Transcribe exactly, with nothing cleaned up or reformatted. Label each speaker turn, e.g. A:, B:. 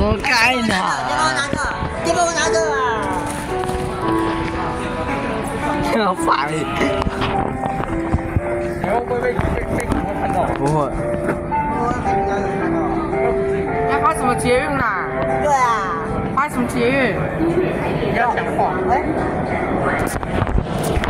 A: 活该呢。
B: 你帮我拿着，你帮我拿着啊！
A: 好烦你。
C: 然后会被被被警察看到？
A: 不会。
D: 要拍什么捷运啦？
B: 对啊，
D: 拍什么捷运？
C: 不要讲话。
B: 哎。